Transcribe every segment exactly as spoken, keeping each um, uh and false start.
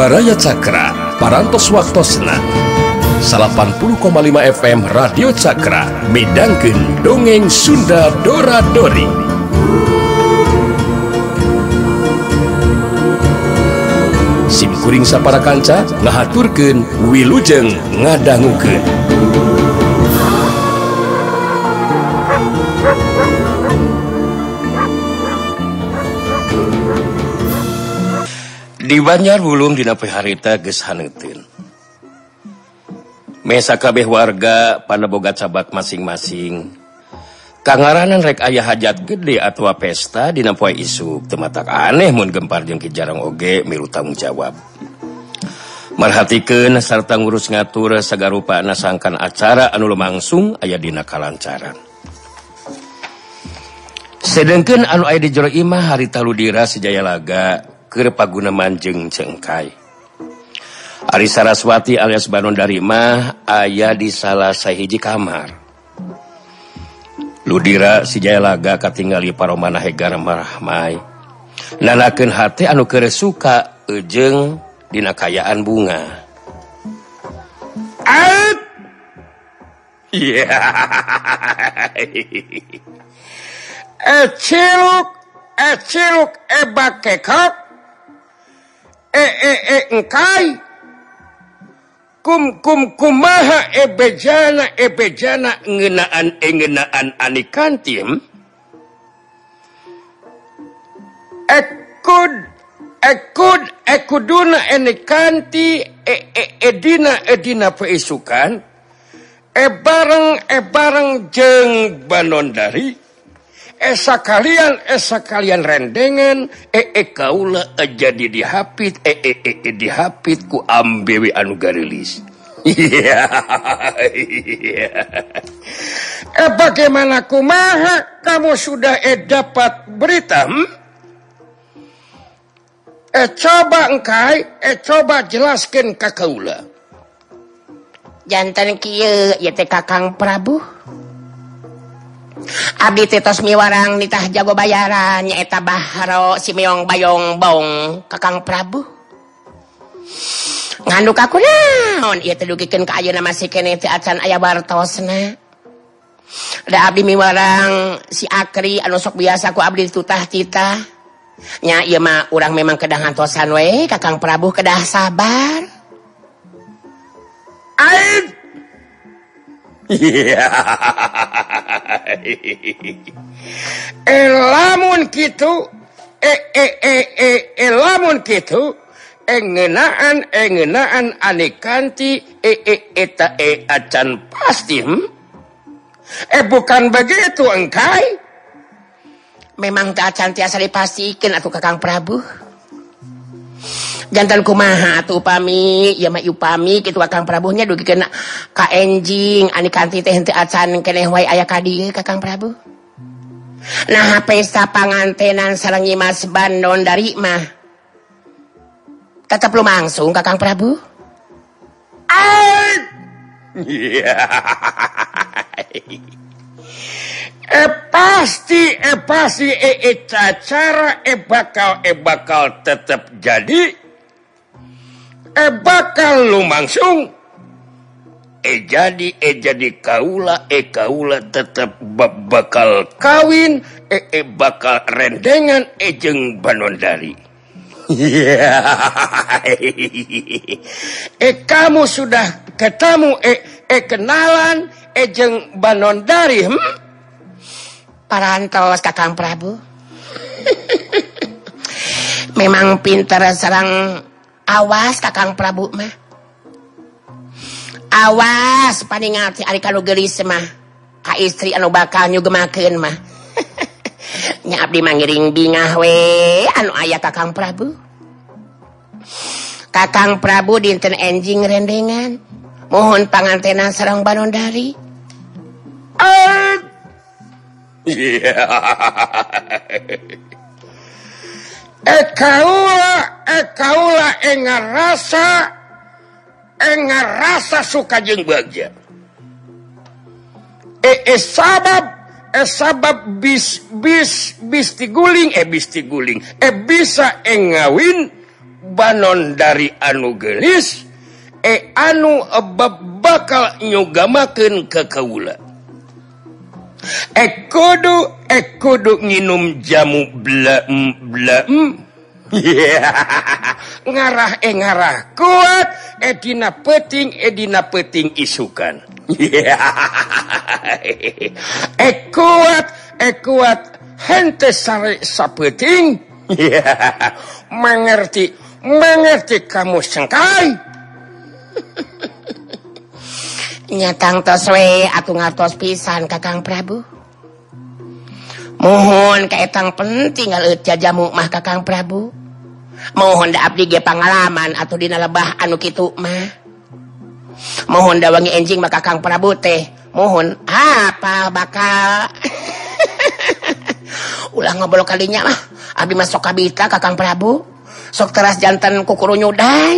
Baraya Cakra parantos waktosna delapan puluh koma lima F M Radio Cakra midangkeun dongeng Sunda Dora-Dori. Simkuring sapara kanca ngahaturkeun wilujeng ngadangukeun. Di Banjar Wulung dina poe harita geus haneuteun. Mesa kabeh warga pada boga cabak masing-masing. Kangaranan rek aya hajat gede atawa pesta dina poe isuk teu matak aneh mun gempar jeung ki jarang oge milu tanggung jawab. Marhatikeun sarta ngurus ngatur sagarupana sangkan acara anu lumangsung aya dina kalancaran. Sedengkeun anu aya di jero imah harita ludira Sejaya Laga keur paguna manjeng cengkai. Ari Saraswati alias Banondari mah aya di salah sahiji kamar. Ludira Sejaya Laga katingali paromana hegar marahmai. Nanakeun hate anu keur suka eujeng dina kayaan bunga. At iya. Eciluk eciluk ebakekok eh eh eh engkai kum kum kumaha ebejana ebejana ngeunaan ngeunaan anikantim ekud ekud ekuduna enikanti e e edina edina peisukan e bareng e bareng jeung Banondari esa kalian esa kalian rendengan e e kaula jadi dihapit e e e dihapit ku ambewe anu garilis. Iya. Eh bagaimana kumaha kamu sudah eh dapat berita? Hmm? Eh coba engkai eh coba jelaskan ka kaula. Janten kieu ieu teh Kakang Prabu. Abdi tos miwarang nitah jago bayaran nyaeta Baharo si meong bayong bong Kakang Prabu. Nganduk aku naon ieu teh dugikeun ka ayeuna masih keneh teh acan aya bartosna. Da abdi miwarang si Akri anu sok biasa ku abdi tutah titah. Nya ieu mah urang memang kedah ngantosan we Kakang Prabu kedah sabar. Ait iya. Elamun kitu e e e e elamun kitu engenaan engenaan anikanti e e eta e acan pasti hmm? Eh bukan begitu engkai. Memang teh acan tiasa dipastikeun atuh Kakang Prabu. Jantan kumaha atuh upami ya mah upami kitu Kakang Prabu nya dugikeun ka enjing anikanti teh henteu acan keneh wae aya ka dieu Kakang Prabu. Nah pesta pangantenan sareng Nyimas Banondari mah tetep lumangsung Kakang Prabu. Iya. Eh pasti eh pasti eh, eh acara eh bakal eh bakal tetep jadi. Eh bakal lumangsung eh jadi eh jadi kaula eh kaula tetap bakal kawin eh eh bakal rendengan eh jeung Banondari. Eh kamu sudah ketemu eh eh kenalan eh jeung Banondari hmm? Parantos Kakang Prabu. Memang pinter sareng awas Kakang Prabu mah. Awas paningat si ari kanu geulis mah ka istri anu bakal nyugemakeun mah. Nya abdi mangiring bingah we anu aya Kakang Prabu. Kakang Prabu dinten enjing rendengan mohon pangantenan sareng Banondari. Ah. Iya. Eh kaula, eh kaula engar rasa, engar rasa suka jeung bagja. Eh, eh sabab, eh sabab bis bis bis tiguling, eh bis tiguling, eh bisa engawin banon dari anu gelis e anu bakal nyugamakeun ka kaula e kudu e kudu nginum jamu blaem blaem ngarah e ngarah kuat e dina peuting e dina peuting isukan e kuat e kuat henteu sare sapeuting mengerti mengerti kamu sengkai nyatang tos we atuh ngatos pisan Kakang Prabu mohon kaetang penting ngaleut jajamu mah Kakang Prabu mohon da abdi ge pangalaman atuh dina lebah anu kitu mah mohon da wangi enjing mah Kakang Prabu teh mohon apa bakal ulah ngobrol kalinya mah abdi mah sok kabita Kakang Prabu sok teras jantan kukuru nyudan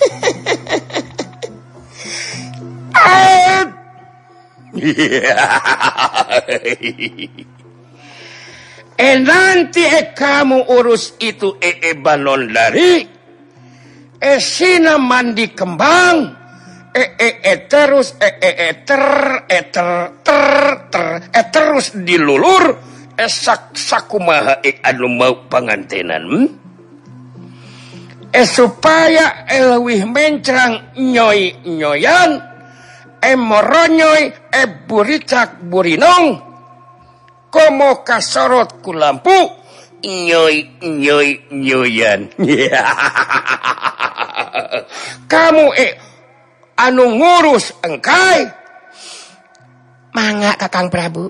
eh nanti eh kamu urus itu eh, eh balon dari eh sina mandi kembang eh eh eh terus eh eh eh ter eh ter ter ter eh terus dilulur eh sak sakumaha eh anu mau pangantenan hmm? eh supaya eh leuwih mencrang nyoy nyoyan e moronyoy e buricak burinong komo kasorot ku lampu nyoy nyoy nyoyan kamu e anu ngurus engkai mangga Kakang Prabu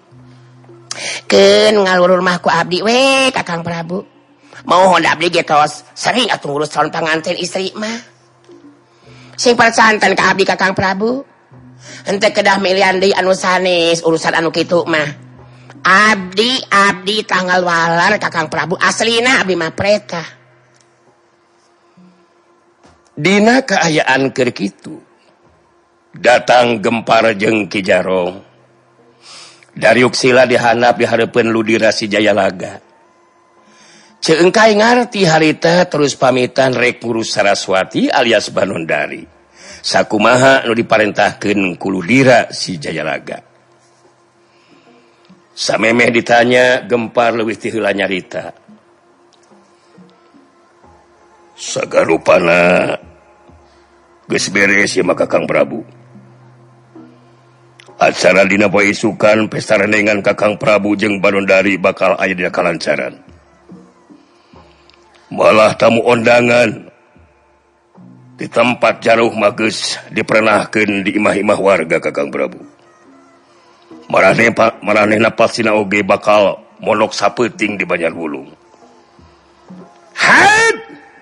keun ngalurur mah ku abdi we Kakang Prabu mohon abdi getos sering atuh ngurus calon panganten istri mah sing percanten ka abdi Kakang Prabu henteu kedah milian deui anu sanes urusan anu kitu mah abdi abdi tanggal walar Kakang Prabu aslina abdi mah preta dina kaayaan keur kitu datang Gempar jeung Ki Jarong dariuk sila dihanap di hareupeun Ludira si Jayalaga ceungkai ngarti harita terus pamitan rek ngurus Saraswati alias Banondari sakumaha nu diparentahkeun ku Ludira si Jayalaga samemeh ditanya Gempar leuwih ti heula nyarita sagarupana geus beres ya mah Kakang Prabu acara dina poe isukan pesta renengan Kakang Prabu jeung Banondari bakal aya dina kalancaran malah tamu undangan di tempat jaruh mageus diperenahkeun di imah-imah warga Kakang Prabu maraneh maranehna pasina oge bakal monok sapeuting di Banjarwulung hat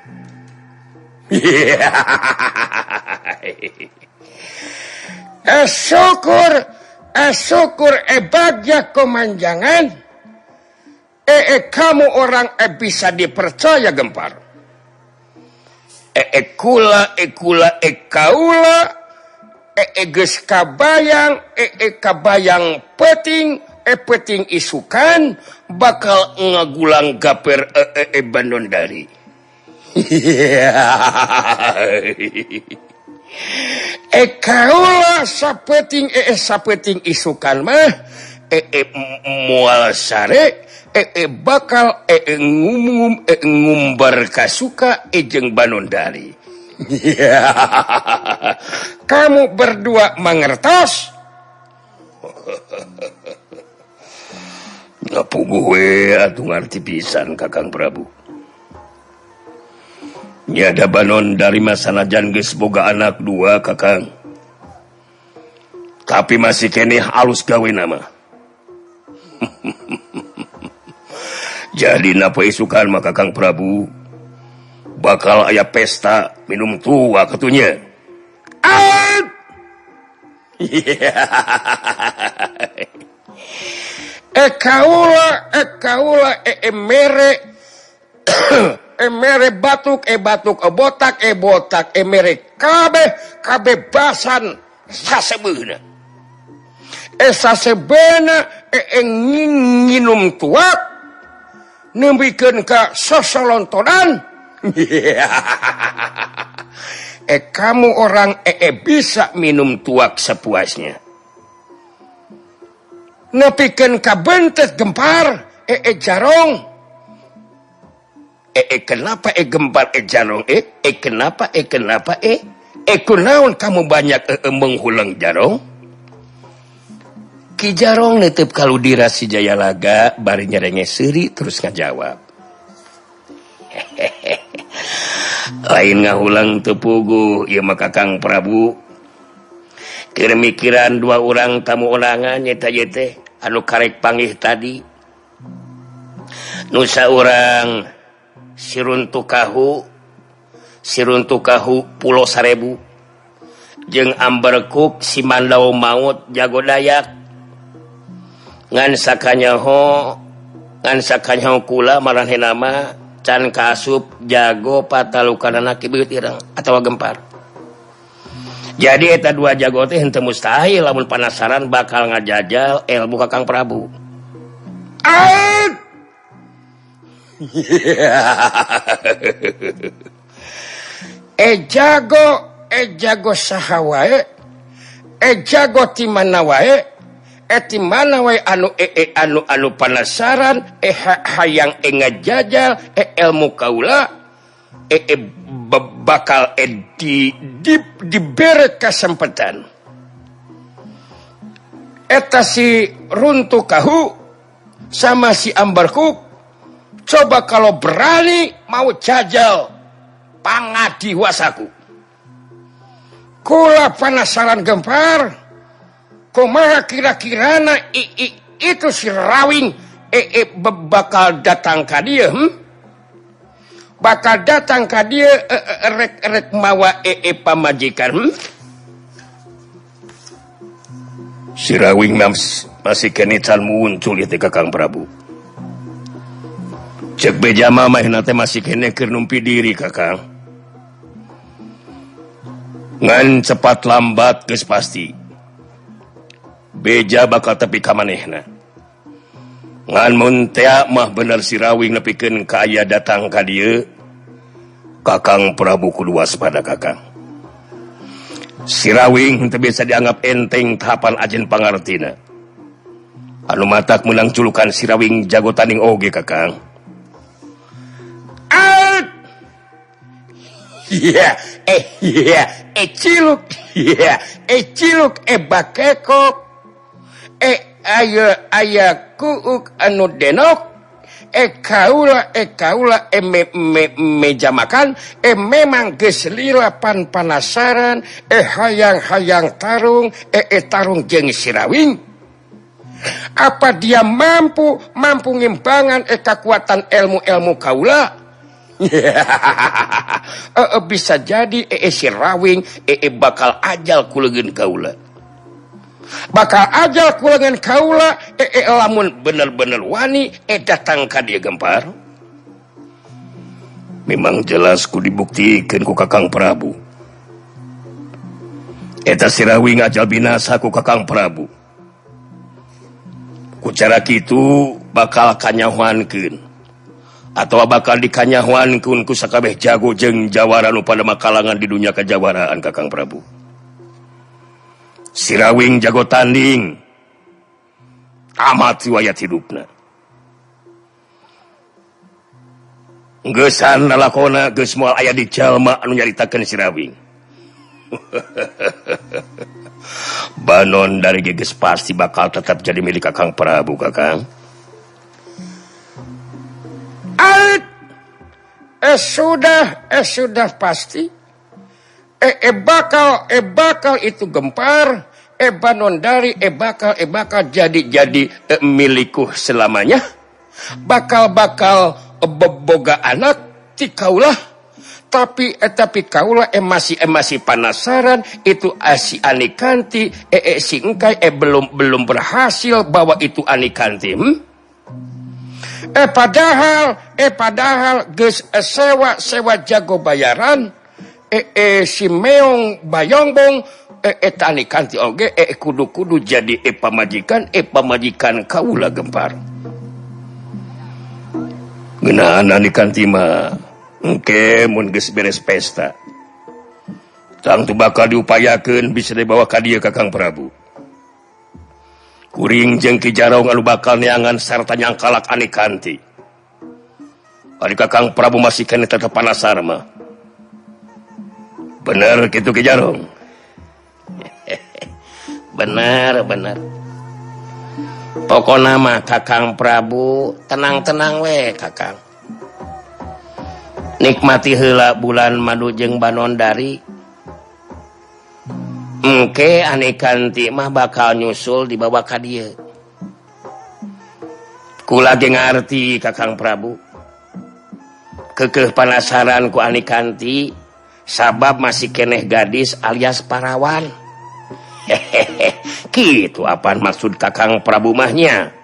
eh syukur eh syukur eh bagja komanjangan eh, eh kamu orang eh bisa dipercaya Gempar eh eh kula eh kula eh kaula eh eh geus kabayang eh eh kabayang peting eh peting isukan bakal ngagulang gaper eh eh, eh Banondari eh kaula sapeting eh, eh sapeting isukan mah eh eh moal sare eh eh bakal eh, eh ngumum eh ngumbar kasuka eh jeung Banondari kamu berdua mangertos ngapuguh we atuh ngarti pisan Kakang Prabu nyada Banondari masanajan geus boga anak dua Kakang tapi masih keneh halus gawena mah jadi napa isukan mah Kakang Prabu bakal aya pesta minum tua katunya eh kaula eh kaula eh mere eh mere batuk eh batuk eh botak eh botak eh mere kabeh kabebasan sasebeuna eh sasebeuna eh, eh nginum tuak nembikeun ka sosolontonan eh kamu orang ee bisa minum tuak sepuasnya. Nepikeun ka bentet gempar ee jarong. Eh, eh kenapa eh gempar eh jarong eh? Eh kenapa eh kenapa eh? Eh kunaon kamu banyak eh, eh, menghulang jarong? Ki jarong netep kalau dirasi jaya laga bari nyerenge seuri terus ngajawab. Lain ngahulang tepugu ieu mah Kakang Prabu. Keur mikiran dua orang tamu ulangan nyeta ye teh anu karek panggih tadi. Nu saurang Siruntukahu Siruntukahu Pulau Sarebu jeung Amberkuk si Mandau Maut Jago Dayak ngan sakanyaho ngan sakanyaho kula maranehna mah can kaasup jago patalukanana kibeut ireng atawa gempar. Jadi eta dua jago teh henteu mustahil lamun panasaran bakal ngajajal ilmu Kakang Prabu. Aing eh jago eh jago saha wae eh jago ti mana wae eh ti mana wae anu eh, eh anu anu penasaran eh ha, hayang eh ngajajal eh ilmu kaula eh, eh bakal eh di di dibere kesempatan eta si Runtukahu sama si Amberkuk. Coba kalau berani mau jajal pangadiwasaku. Kula penasaran gempar. Kumaha kira-kirana i, i, itu si Rawing e, e, bakal datang ka dieu hmm? Bakal datang ka dieu e, e, rek rek mawa e, e pamajikan hmm? Si Rawing mams masih kene can muncul ieu teh Kakang Prabu. Cek beja mama nate masih kene keur numpi diri Kakang. Ngan cepat lambat geus pasti. Beja bakal tepi ka manehna. Ngan mun teh mah bener si Rawing nepikeun ka aya datang ka dieu, Kakang Prabu kudu waspada Kakang. Si Rawing teu bisa dianggap enteng tahapan ajen pangartina. Anu matak menang julukan si Rawing jago tanding oge Kakang. Iya, eh iya, eh ciluk, iya, eh ciluk, eh bakekok, eh aya aya kuuk anu denok, eh kaula, eh kaula, eh me, me, meja makan, eh memang geus lirapan panasaran, eh hayang-hayang tarung, eh, eh tarung jeung si Rawing. Apa dia mampu mampu ngimbangan eh kekuatan ilmu-ilmu kaula? uh, bisa jadi ee si Rawing ee bakal ajal kulegeun kaula. Bakal ajal kulegeun kaula ee lamun bener-bener wani ee datang ka dieu gempar. Memang jelas ku dibuktikeun ku Kakang Prabu. Eta si Rawing ajal binasa ku Kakang Prabu. Ku cara kitu bakal kanyahoankeun atau bakal dikanyahoankeun ku sakabeh jago jeung jawara nu pada makalangan di dunia kejawaraan Kakang Prabu. Si Rawing jago tanding tamat riwayat hidupna. Geusan lalakona geus moal aya di jalma anu nyaritakeun si Rawing. Banon dari geus pasti bakal tetap jadi milik Kakang Prabu Kakang. Ait, eh sudah, eh sudah pasti. Eh, eh bakal, eh bakal itu gempar. Eh banon dari, eh bakal, eh bakal jadi-jadi eh, milikku selamanya. Bakal-bakal eh, boga anak ti kaulah. Tapi, eh tapi kaulah eh masih, eh masih penasaran. Itu eh, si Anikanti, eh, eh si Engkai, eh belum, belum berhasil bawa itu Anikanti. Hmm? Eh padahal, eh padahal geus eh, sewa sewa jago bayaran, eh, eh si Meong Bayongbong, eh, eh tani kanti oge, eh kudu kudu jadi eh pamajikan, eh pamajikan kaula gempar. Ngeunaan ani kanti mah Engke mun geus beres pesta tang teu bakal diupayakeun bisa dibawa ka dieu Kakang Prabu. Kuring jeung Ki Jarong anu bakal neangan sarta nyangkalak Anikanti. Ari Kakang Prabu masih kene tetep panasar mah. Bener kitu Ki Jarong? Bener, bener. Pokona mah Kakang Prabu tenang-tenang we Kakang. Nikmati heula bulan madu jeung Banondari. Engke Anikanti mah bakal nyusul dibawa ka dieu. Kula ge ngarti Kakang Prabu. Keukeuh panasaran ku Anikanti sabab masih keneh gadis alias parawan. Hehehe, kitu apaan maksud Kakang Prabu mahnya?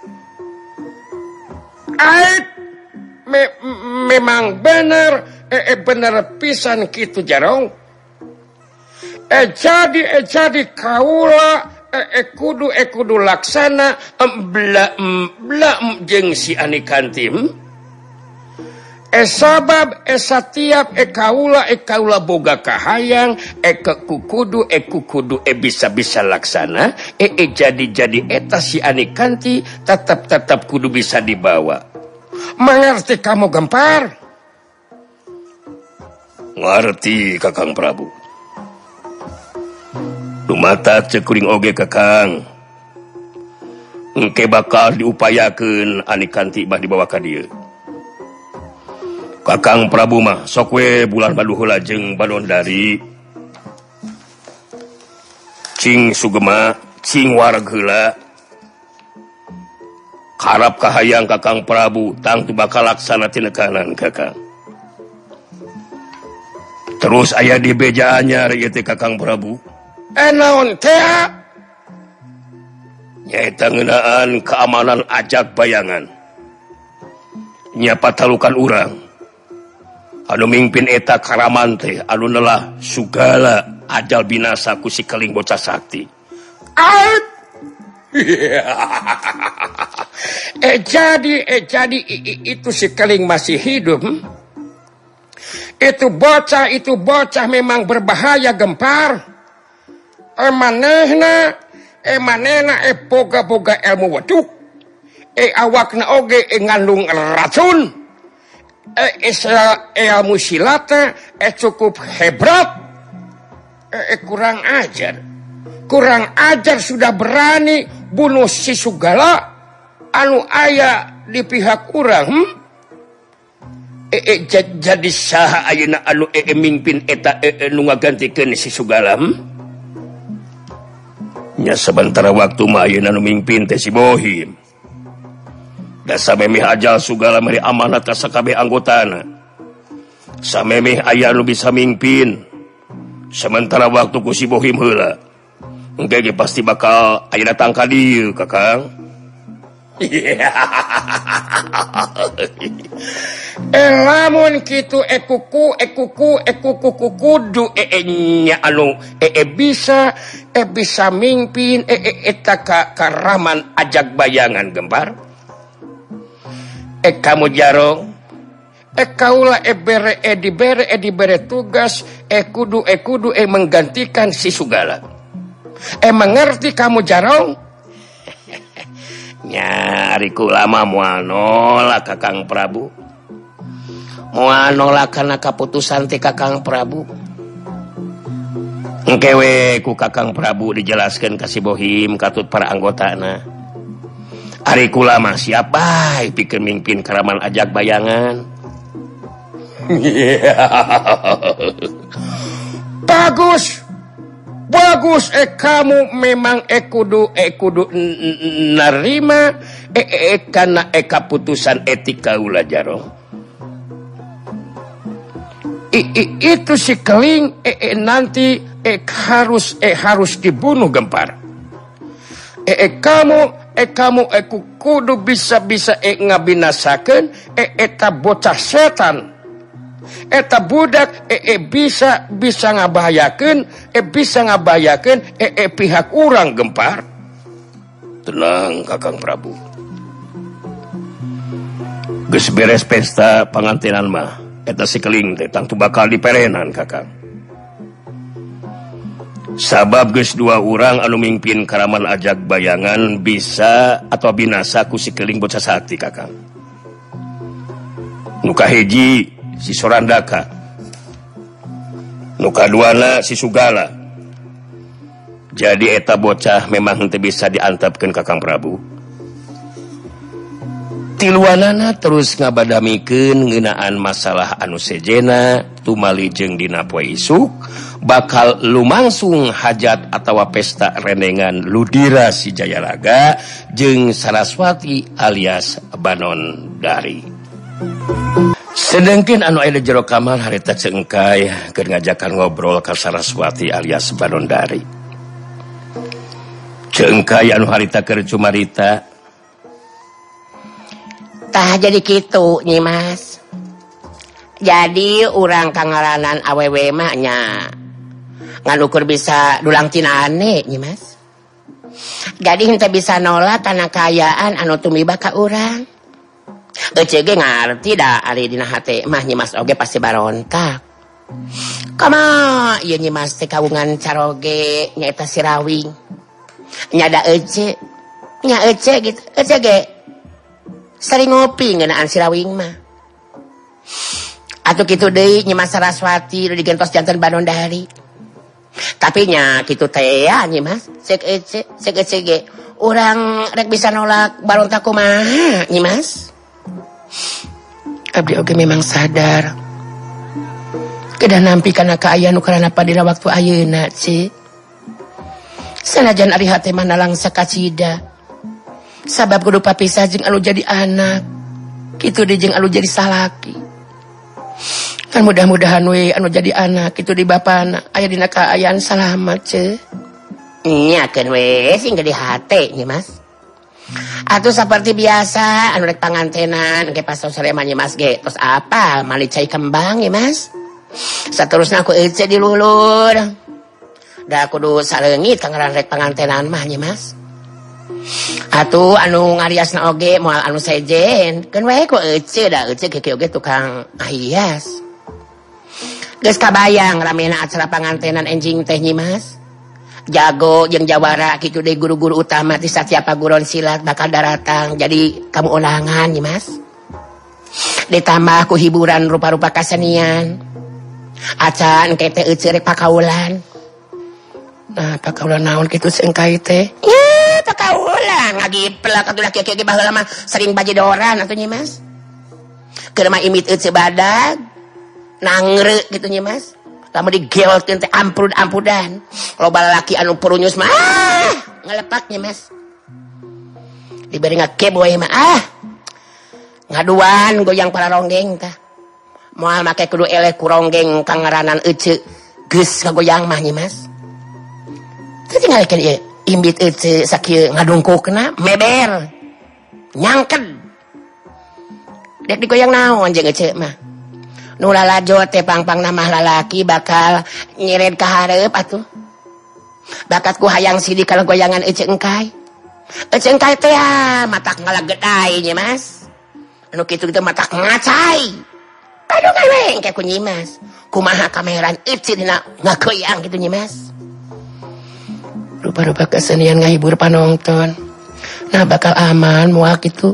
Ait, me memang bener, eh, eh, bener pisan kitu Jarong. Eh jadi eh jadi kaula eh, eh kudu eh kudu laksana em, bela em, bela em, jeung si Anikanti. Hmm? Eh sabab eh satiap eh kaula eh kaula boga kahayang eh ke kukudu eh kukudu eh bisa-bisa laksana eh, eh jadi-jadi eta si Anikanti tetap-tetap kudu bisa dibawa. Mengerti kamu Gempar? Ngerti Kakang Prabu. Dumata cekuring oge Kakang. Engke bakal diupayakeun Anikanti bah dibawa ka dieu. Kakang Prabu mah sok we bulan madu heula jeung Banondari. Cing sugema, cing wareg heula. Harap kahayang Kakang Prabu tang teu bakal laksana tinekanan Kakang. Terus aya di beja anyar ieu teh Kakang Prabu. Eh naon teh? Nyaeta ngeunaan keamanan ajak bayangan. Nya patalukan urang. Anu mingpin eta karaman teh anu neulah sugala ajal binasa ku si keling bocah sakti. Ait. eh jadi eh jadi i, i, itu si keling masih hidup. Hmm? Itu bocah itu bocah memang berbahaya Gempar. Emanehna emanehna e boga-boga ilmu waduk e awakna oge e ngandung racun e ilmu silata e cukup hebat e, e kurang ajar kurang ajar sudah berani bunuh si Sugala anu aya di pihak urang. hmm? e, e jadi saha ayeuna anu e, e mimpin eta e, e, nu ngagantikeun si Sugala. hmm? Nya sementara waktu mah ayeuna nu mingpin teh si Bohim. Da samemeh ajal Sugala meri amanat ka sakabeh anggotana. Samemeh aya nu bisa mingpin. Sementara waktu ku si Bohim heula. Engke ge pasti bakal aya datang ka dieu, Kakang. Eh lamun kitu e kuku e kuku e kuku kudu e nya anu e, e bisa e bisa mimpin e, e eta ka karaman ajak bayangan Gempar. E kamu Jarong e kaula e bere e dibere e dibere tugas e kudu e kudu e menggantikan si Sugala. E mengerti kamu Jarong? Nyari kulama moal nolak Kakang Prabu. Moal nolak kana kaputusan ti Kakang Prabu. Engke we ku Kakang Prabu dijelaskeun ka si Bohim katut para anggotana. Ari kulama siap bae pikeun mimpin karaman ajak bayangan. Bagus. Bagus eh kamu memang eh kudu eh kudu narima eh eh karena eh keputusan etika ulah Jarong. I, i, itu si keling eh, eh nanti eh harus eh harus dibunuh Gempar. Eh, eh kamu eh kamu eh kudu bisa bisa eh ngabinasakeun eh eta bocah setan. Eta budak e, e bisa bisa ngabahayakeun e bisa ngabahayakeun e, e pihak urang Gempar. Tenang Kakang Prabu. Geus beres pesta pangantinan mah eta sikeling teh tangtu bakal diperenan kakang. Sabab geus dua urang anu mingpin karaman ajak bayangan bisa atau binasa ku sikeling bocah sati kakang. Nu kahiji si Sorandaka, nu kaduana si Sugala. Jadi eta bocah memang henteu bisa diantepkeun Kakang Prabu. Tiluanana terus ngabadamikeun ngeunaan masalah anu sejena tumali jeung dina poe isuk bakal lumangsung hajat atawa pesta renengan Ludira si Jayalaga jeung Saraswati alias Banondari. Sedengkeun anu aya di jero kamar harita ceengkay keur ngajakan ngobrol ka Saraswati alias Banondari. Ceengkay anu harita keur cumarita. Tah jadi kitu Nyi Mas. Jadi urang kangaranan awewe mah nya ngan ukur bisa dulang tinane Nyi Mas. Jadi henteu bisa nolak kana kayaan anu tumiba ka urang. Ece ge ngarti da ari dina hate mah Nyi Mas oge pasti barontak. Kama ieu Nyi Mas teh kawungan caroge nyaeta si Rawing. Nyada Ece, nya Ece gitu, Ece ge sering ngopi ngeunaan si Rawing mah. Atuh kitu deui Nyi Mas Saraswati nu digentos janten Banondari. Tapi nya kitu teh ya Nyi Mas, cek Ece, cek Ece ge urang rek bisa nolak barontak kumaha Nyi Mas. Abdi oge memang sadar. Kedah nampi kana kaayaan nu karana padina waktu ayeuna, Cik. Sanajan ari hate mah nalang sakacida. Sabab kudu papisah jeung anu jadi anak. Kitu di jeung anu jadi salaki. Kan mudah-mudahan we anu jadi anak kitu di bapana aya dina kaayaan salamet ce. Nya keun we sing di hate Nyi Mas. Atuh saperti biasa anu rek pangantenan ge pas sore mah Nyi Mas ge tos apa mali cai kembang Nyi Mas. Saterusna ku Ece dilulur. Da kudu sareungit kangaran rek pangantenan mah Nyi Mas. Atuh anu ngariasna oge moal anu sejen keun we ku Ece da Ece ge oge tukang ahias. Geus kabayang ramena acara pangantenan enjing teh Nyi Mas. Jago jeung jawara kitu deui guru-guru utama ti satiap paguron silat bakal datang jadi kamu ulangan Nyi Mas. Ditambah ku hiburan rupa-rupa kasenian. Acan ke teh Ece rek pakaulan. Nah, pakaulan naon kitu seengkai teh? Ya, pakaulan ngagiplak atuh laki kieu baheula mah sering bajedoran atuh Nyi Mas. Keur mah imit Ece badag nangre gitu Nyi Mas. Lamun digeolkeun teh ampud-ampudan. Loba lalaki anu perunyus mah ah, ngalepak Nyi Mas. Diberi ngakeboy mah ah. Ngaduan goyang para ronggeng tah. Moal make kudu eleh ku ronggeng kangaranan Ece geus kagoyang mah Nyi Mas. Tinggalkan ieu imbit Ece sakieu ngadungkukna meber nyangked dek digoyang naon jeung Ece mah nu lalajo teh pangpangna mah lalaki bakal nyired ka hareup atuh bakat ku hayang sidik kalau goyangan Ece engkai Ece engkai teh matak ngalageday Nyi Mas anu kitu kitu matak ngacai aduh ngaweng kayak ku Nyi Mas kumaha kameran Ece dina ngagoyang gitu Nyi Mas. Rupa-rupa kesenian ngahibur panonton. Nah bakal aman moal kitu.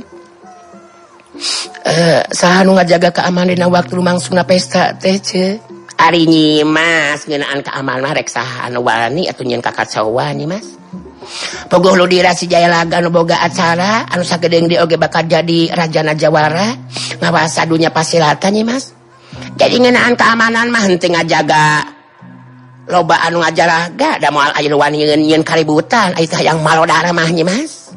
Eh saha nu ngajaga keamanan dina waktu lumangsungna pesta teh ce. Ari Nyi Mas ngeunaan keamanan mah rek saha anu wani atuh nyeun kakacauan Nyi Mas. Pogoh Ludira si Jayalaga nu boga acara anu sagedeung dia oge bakal jadi rajana Jawara ngawasa dunya pasilatan Nyi Mas. Jadi ngeunaan keamanan mah henteu ngajaga loba anu ngajaraga da moal aya nu wani nyeun kaributan aya teh yang malodara mah Nyi Mas.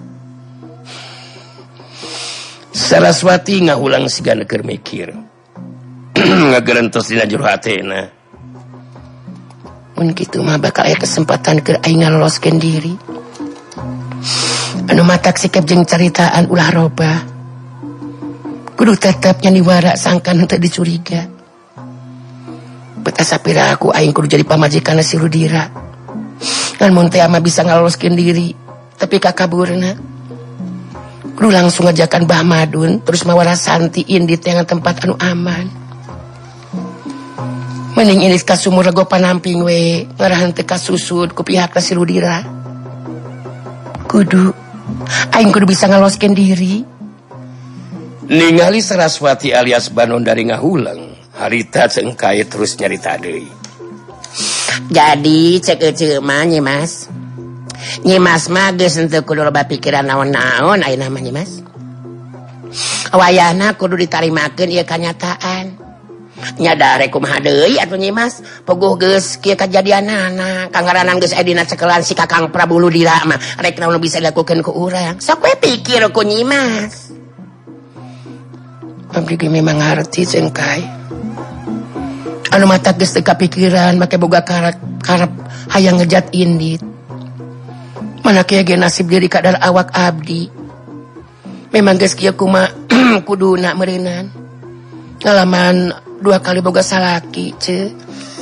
Saraswati ngahulang sigana keur mikir. Ngagerentos dina jero hatena. Mun kitu mah bakal aya kesempatan keur aing ngaloloskeun diri. Anu matak sikep jeung caritaan ulah robah. Kudu tetep nyaniwara sangkan henteu dicuriga. Beta sapira aku aing kudu jadi pamajikanna si Ludira. Ngan mun teh mah bisa ngaloloskeun diri, tapi kakaburna kudu langsung ngajakan Mbah Madun terus mawara santiin di tengah tempat anu aman. Mending iris ka sumur rego panamping we ngarahan teu kasusud ku pihak si Ludira. Kudu aing kudu bisa ngaloskeun diri. Ningali Saraswati alias Banon dari ngahulang, harita cengkai terus nyarita deui. Jadi cek ece mah Nyimas. Nyimas mah geus henteu kudu loba pikiran naon-naon ayeuna mah Nyimas. Wayahna kudu ditarimakeun ieu kanyataan. Nyadare kumaha deui atuh Nyimas, puguh geus kieu kajadianana, kangaranan geus aya dina cekelan si Kakang Prabu Ludira mah, rek naon bisa dilakukeun ku urang. Sok we pikir ku Nyimas. Abdi ge memang ngarti cengkai. Anu mata geus teu kapikiran make boga karep karep hayang ngejat indit. Mana kieu ge nasib diri kadar awak abdi. Memang geus kieu kumaha kuduna meureunan. Ngalaman dua kali boga salaki ce.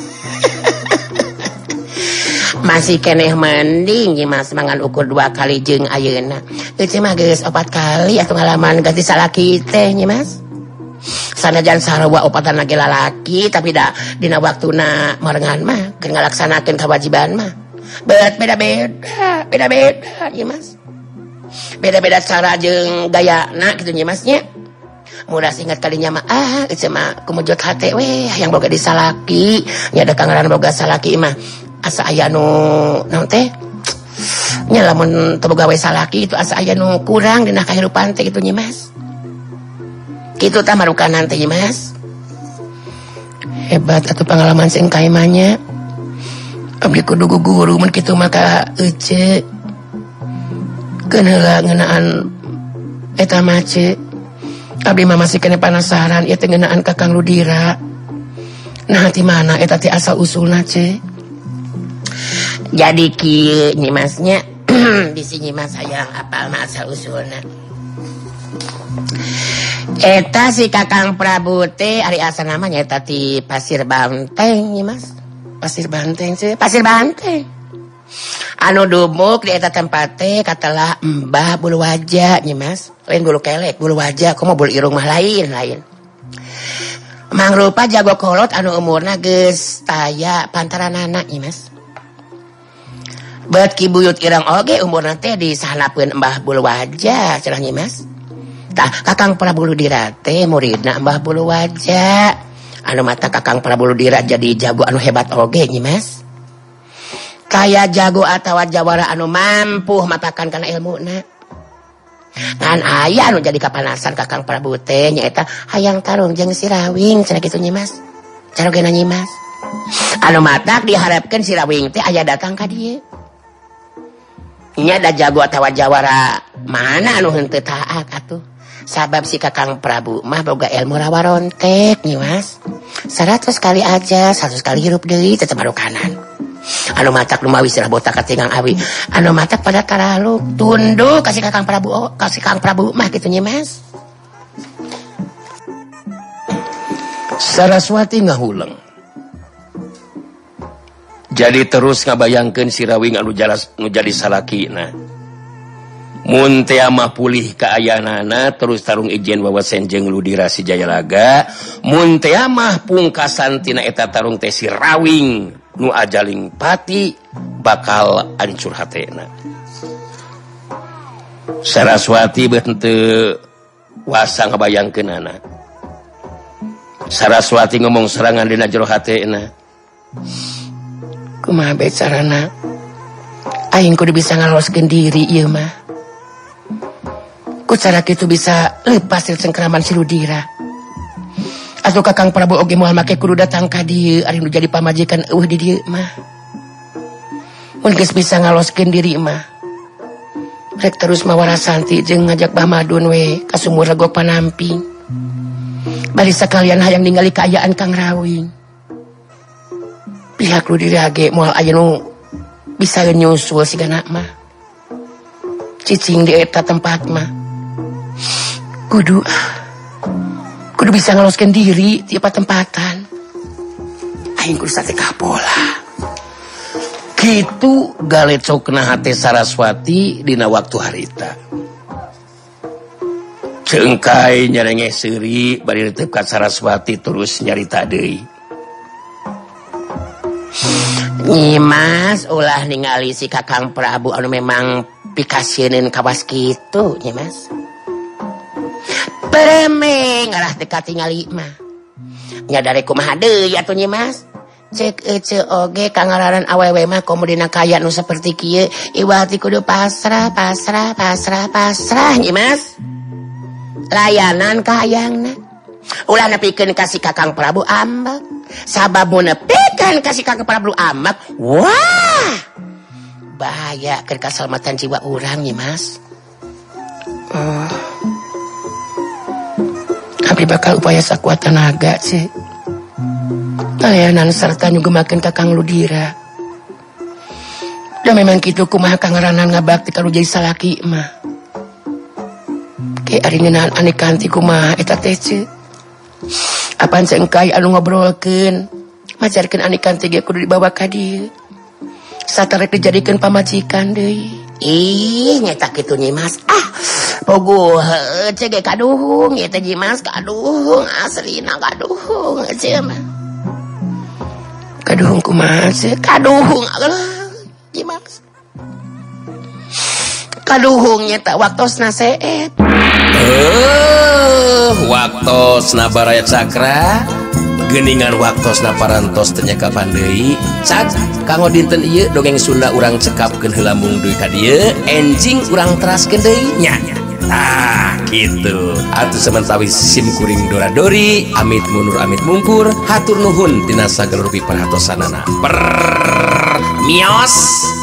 Masih keneh mending Nyimas mangan ukur dua kali jeung ayeuna. Eueuh mah geus opat kali atuh ngalaman ganti salaki teh Nyimas. Sanajan sarua opatan lagi lalaki tapi da dina waktuna marengan mah keur ngalaksanakeun kewajiban mah. Bet beda-beda, beda-beda Nyimas. Beda-beda cara jeung gayana kitu Nyimas nya. Mudah ingat kalinya mah ah itu mah kumujud hate weh yang boga disalaki nya ada kangaran boga salaki mah asa aya nu naon teh nya lamun teu boga we salaki itu asa aya nu kurang dina kahirupan teh kitu Nyimas. Kitu tah marukanan teh Nyimas. Hebat atuh pengalaman sengkai mah nya. Abdi kudu guguru mun kitu mah ka ece. Keun heula ngeunaan eta mah ce. Abdi mah masih kena penasaran ieu teh ngeunaan Kakang Ludira. Nah ti mana eta teh asal usulna ce. Jadi kieu Nyimas nya bisi Nyimas hayang apal mah asal usulna. Eta si Kakang Prabu teh ari asal namanya eta ti Pasir Banteng Nyimas. Pasir Banteng ce, Pasir Banteng. Anu dumuk di eta tempat teh katalah Mbah Bulu Wajah Nyimas. Lain bulu kelek, bulu wajah, komo bulu irung mah lain, lain. Mangrupa jago kolot anu umurna geus taya pantaranana Nyimas. Bet ki buyut ireng oge umurna teh disahanapeun Mbah Bulu Wajah cenah Nyimas. Tah Kakang Prabu Ludira teh muridna Mbah Bulu Wajah. Anu mata Kakang Prabu Ludira jadi jago anu hebat oge Nyimas. Kaya jago atawa jawara anu mampu matakan kana ilmuna. Kan aya anu jadi kapanasan Kakang Prabu teh nyaeta hayang tarung jeung si Rawing cenah kitu Nyimas. Carogena Nyimas. Anu matak diharapkeun si Rawing teh aya datang ka dieu. Nya da jago atawa jawara mana anu henteu taat atuh. Sabab si Kakang Prabu mah boga ilmu rawarontek Nyimas. seratus kali aja, seratus kali hirup deui teh marukanan. Anu matak lumawi sirah botak katingang awi. Anu matak pada taralu tunduk kasih Kakang Prabu oh, kasih Kakang Prabu mah gitu Nyimas. Saraswati ngahulang. Jadi terus ngabayangkeun si Rawing anu jalas nu jadi salakina. Mun teh mah pulih kaayanana terus tarung ijen wawasen jeung Ludira si Jayalaga. Mun teh mah pungkasan tina eta tarung teh si Rawing nu ajaling pati bakal ancur hatena. Saraswati beut teu wasa ngabayangkeunana. Saraswati ngomong serangan dina jero hatena. Kumaha bae carana? Aing kudu bisa ngaloskeun diri ieu mah. Ku cara kitu bisa lepas dari cengkraman si Ludira. Atuh Kakang Prabu oge moal make kudu datang ka dieu ari nu jadi pamajikan eueuh di dieu mah. Mun geus bisa ngaloskeun diri mah. Rek terus mawarasanti jeung ngajak Mbah Madun we ka sumur Rego Panamping. Bari sakalian hayang ningali kaayaan Kang Rawing. Pihak Ludira ge moal aya nu bisa nyusul sigana mah. Cicing di eta tempat mah. Kudu kudu bisa ngaloskeun diri ti apa tempatan. Aing kudu sate kapola. Kitu galecokna hate Saraswati dina waktu harita. Cengkai nyarenge seuri bari retep ka Saraswati terus nyarita deui. Nyimas ulah ningali si Kakang Prabu anu memang pikasieun kawas kitu Nyimas. Pereme ngalah dekat tingali mah. Nyadari kumaha deui atuh Nyimas. Cek ece oge kangararan awewe mah komo dina kaya nu saperti kieu iwati kudu pasrah pasrah pasrah pasrah Nyimas. Layanan ka hayangna. Ulah nepikeun ka si Kakang Prabu ambek. Sabab mun nepikeun ka si Kakang Prabu ambek, wah. Bahaya keur kaselamatan jiwa urang Nyimas. Oh. Abdi bakal upaya sakuat tenaga sih. Layanan serta nyugemakeun Kakang Ludira. Da memang kitu kumaha kangaranan ngabakti kalau jadi salaki mah. Kayak ari ngeunaan ane kanti kumaha eta teh ceuk. Apaan seengkai anu ngobrolkeun. Majarkeun ane kanti ge kudu dibawa ka dieu. Satarek dijadikeun pamajikan deui. Ih, nyata kitu Nyimas. Ah, pogo heuh cege kaduhung eta Nyimas, kaduhung aslina kaduhung ceuk mah. Kaduhung kumaha ceuk? Kaduhung Nyimas. Kaduhung nyata waktosna seet. Eh, waktosna Baraya Cakra. Geningan waktosna parantos teu nya kapan deui. Cak, kanggo dinten ieu dongeng Sunda urang cekapkeun heula mung deui ka dieu, enjing urang teraskeun deui nya. Tah, kitu. Atuh samentawi sim kuring dora-dori, amit mundur amit mungkur, hatur nuhun tina sagala rupi perhatosanana. Per mios.